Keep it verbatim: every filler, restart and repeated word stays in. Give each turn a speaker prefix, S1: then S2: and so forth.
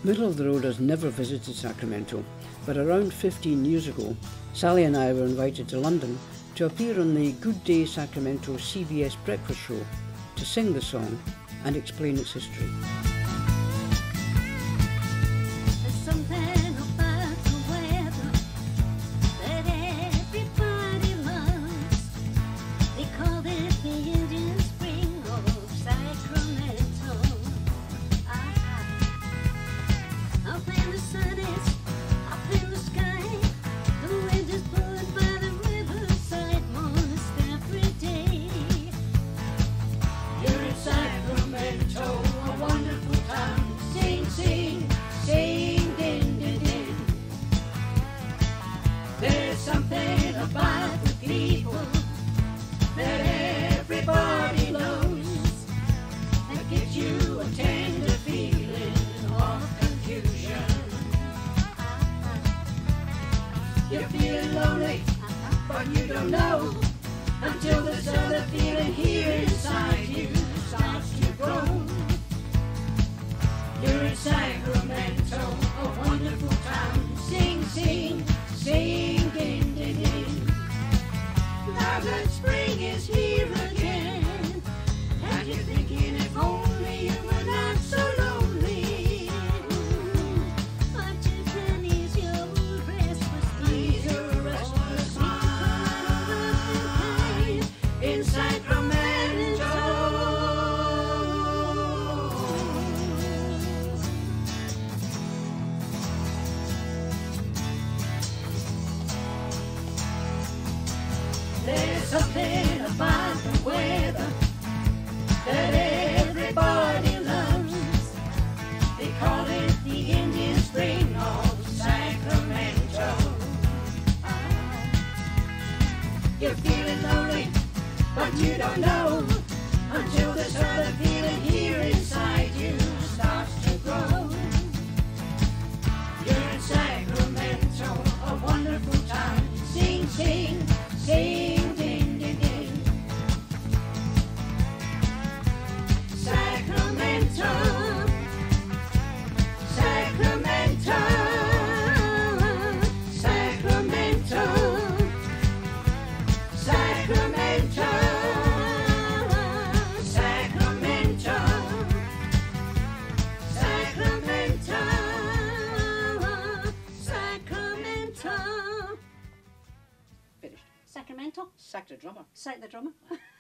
S1: Middle of the Road has never visited Sacramento, but around fifteen years ago, Sally and I were invited to London to appear on the Good Day Sacramento C B S breakfast show to sing the song and explain its history.
S2: There's something about the people that everybody knows that gives you a tender feeling of confusion. You're feeling lonely, but you don't know until this other feeling here inside you starts to grow. You're in Sacramento, a wonderful town. Sing, sing, sing, ding, ding, ding. Now that spring is here again, and you're thinking if only you were not so lonely. But you can ease your restless, ease your restless mind in Sacramento. There's something about the weather that everybody loves. They call it the Indian Spring of Sacramento. You're feeling lonely, but you don't know until this other feeling here inside you starts to grow. You're in Sacramento, a wonderful town. Sing, sing, sing.
S3: Finished.
S2: Sacramento?
S3: Sack the drummer.
S2: Sack the drummer.